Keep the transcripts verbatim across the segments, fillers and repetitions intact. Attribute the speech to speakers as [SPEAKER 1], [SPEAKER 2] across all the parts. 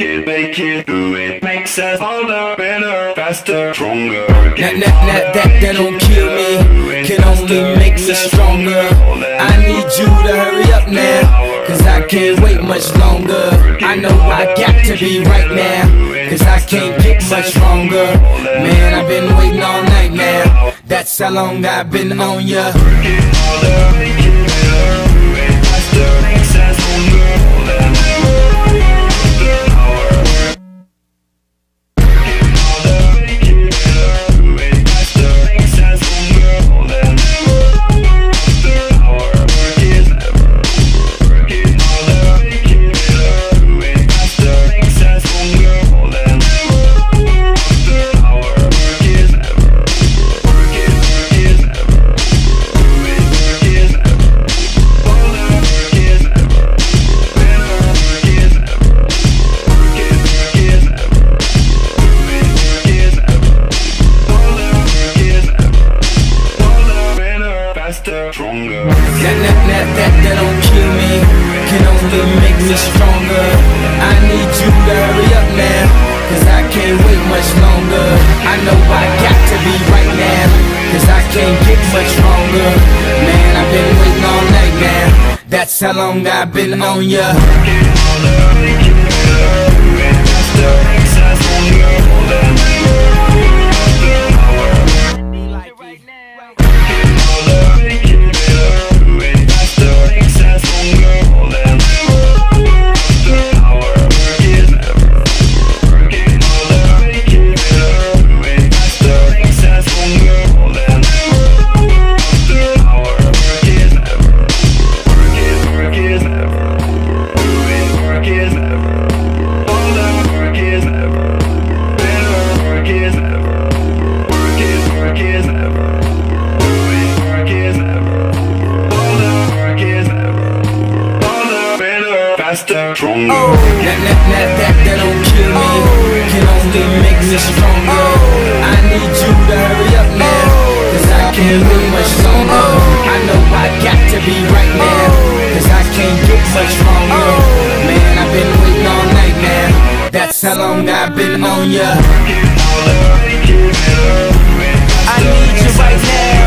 [SPEAKER 1] work it, make it, do it. Makes us harder, better, faster, stronger.
[SPEAKER 2] That, that, that, that, that don't kill me, can only make me stronger. I need you to hurry up now, cause I can't wait much longer. I know I got to be right now, cause I can't get much stronger. Man, I've been waiting all night now, that's how long I've been on ya.
[SPEAKER 1] Stronger.
[SPEAKER 2] That, that, that, that, that don't kill me, can only make me stronger. I need you to hurry up now, cause I can't wait much longer. I know I got to be right now, cause I can't get much stronger. Man, I've been waiting all night now, that's how long I've been on ya.
[SPEAKER 1] Stronger.
[SPEAKER 2] Oh, that, that, that, that, that don't kill me, oh, can only make me stronger. Oh, I need you to hurry up now, cause I can't wait much longer. I know I got to be right now, cause I can't get much stronger. Man, I've been waiting all night now, that's how long I've been on ya. I need you right now.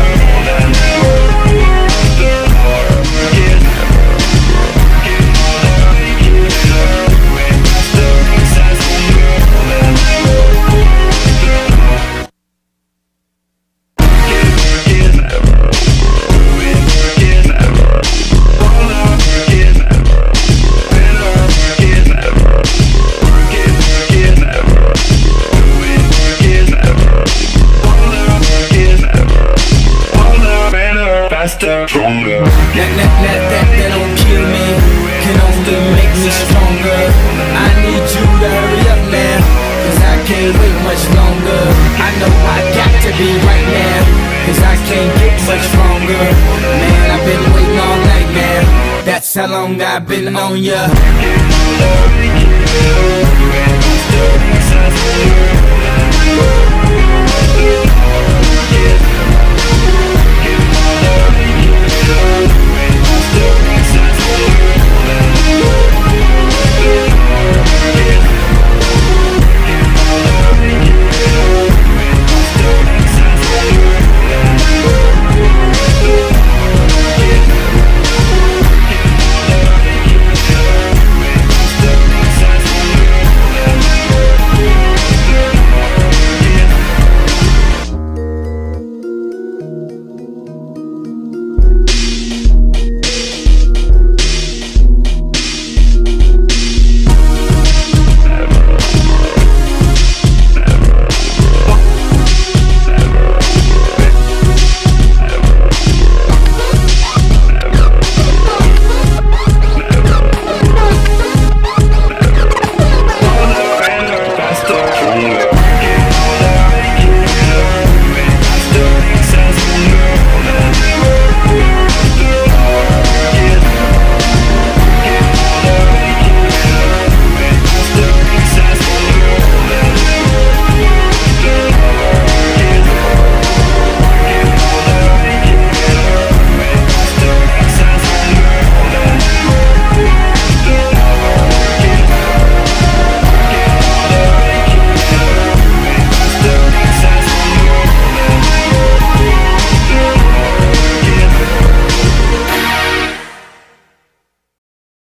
[SPEAKER 1] Stronger.
[SPEAKER 2] That, that, that, that, that don't kill me, can only make me stronger. I need you to hurry up now, cause I can't wait much longer. I know I got to be right now, cause I can't get much stronger. Man, I've been waiting all night now, that's how long I've been on ya.